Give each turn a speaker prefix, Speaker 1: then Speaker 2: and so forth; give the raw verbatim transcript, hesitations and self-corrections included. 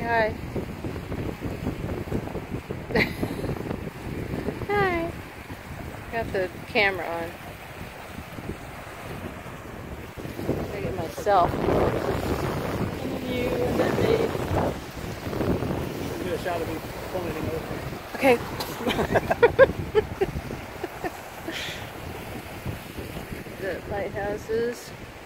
Speaker 1: hi. Hi. Got the camera on. I get myself. And you and then me.
Speaker 2: Do a shot of me pointing over.
Speaker 1: Okay. The lighthouses.